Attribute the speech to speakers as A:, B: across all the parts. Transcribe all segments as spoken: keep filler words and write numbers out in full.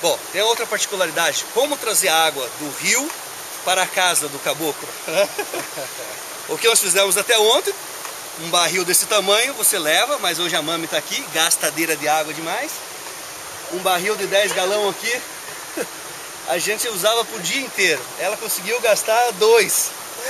A: Bom, tem outra particularidade, como trazer água do rio para a casa do caboclo. O que nós fizemos até ontem, um barril desse tamanho, você leva, mas hoje a mami está aqui, gastadeira de água demais. Um barril de dez galão aqui, a gente usava pro dia inteiro. Ela conseguiu gastar dois.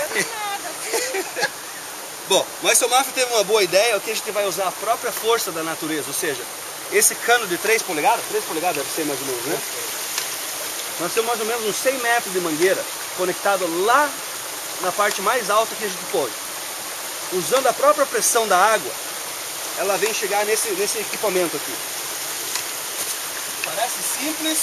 A: Bom, mas o Mafra teve uma boa ideia, que a gente vai usar a própria força da natureza, ou seja, esse cano de três polegadas, três polegadas deve ser mais ou menos, né? Nós temos mais ou menos uns cem metros de mangueira conectado lá na parte mais alta que a gente pode. Usando a própria pressão da água, ela vem chegar nesse, nesse equipamento aqui. Parece simples,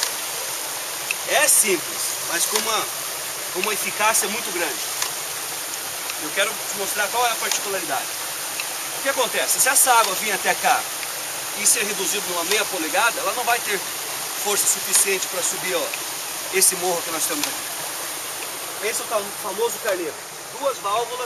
A: é simples, mas com uma, com uma eficácia muito grande. Eu quero te mostrar qual é a particularidade. O que acontece? Se essa água vir até cá e ser reduzida numa meia polegada, ela não vai ter força suficiente para subir, ó, esse morro que nós temos aqui. Esse é o famoso carneiro. Duas válvulas,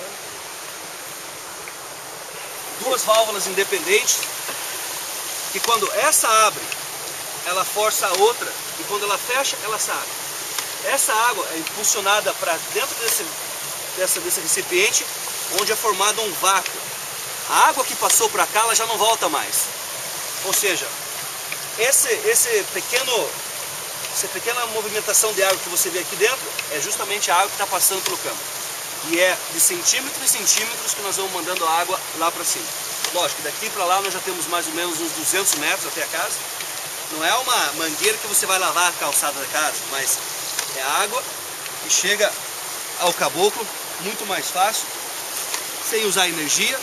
A: duas válvulas independentes, que quando essa abre, ela força a outra, e quando ela fecha, ela sai. Essa água é impulsionada para dentro desse, dessa, desse recipiente, onde é formado um vácuo. A água que passou para cá, ela já não volta mais. Ou seja, esse, esse pequeno, essa pequena movimentação de água que você vê aqui dentro, é justamente a água que está passando pelo campo. E é de centímetros em centímetros que nós vamos mandando a água lá para cima. Lógico, daqui para lá nós já temos mais ou menos uns duzentos metros até a casa. Não é uma mangueira que você vai lavar a calçada da casa, mas é água que chega ao caboclo muito mais fácil, sem usar energia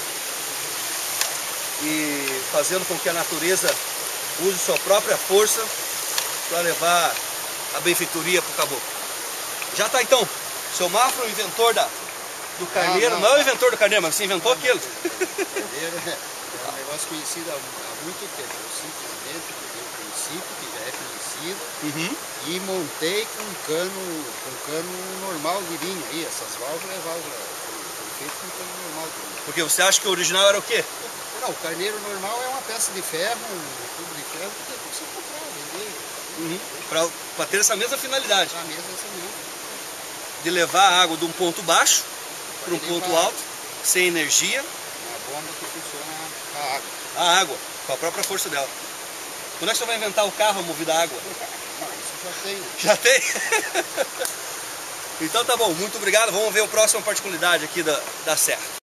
A: e fazendo com que a natureza use sua própria força para levar a benfeitoria para o caboclo. Já está então, seu Mafra, o inventor da, do carneiro, não, não, não é o inventor do carneiro, mas você inventou não, aquilo.
B: Carneiro é um negócio conhecido há, há muito tempo, eu simplesmente peguei o princípio, que já é conhecido, uhum. E montei com um cano, com um cano normal de linha aí, essas válvulas é válvula, foi feito com um cano normal de linha.
A: Porque você acha que o original era o quê?
B: Não, o carneiro normal é uma peça de ferro, um tubo de ferro, que você comprar, vender.
A: Uhum. Para ter essa mesma finalidade.
B: A mesma, essa mesma.
A: De levar a água de um ponto baixo para um ponto alto, sem energia.
B: Uma bomba que funciona a água.
A: A água, com a própria força dela. Quando é que você vai inventar o carro movido a água?
B: Não, isso já tem.
A: Já tem? Então tá bom, muito obrigado. Vamos ver a próxima particularidade aqui da, da serra.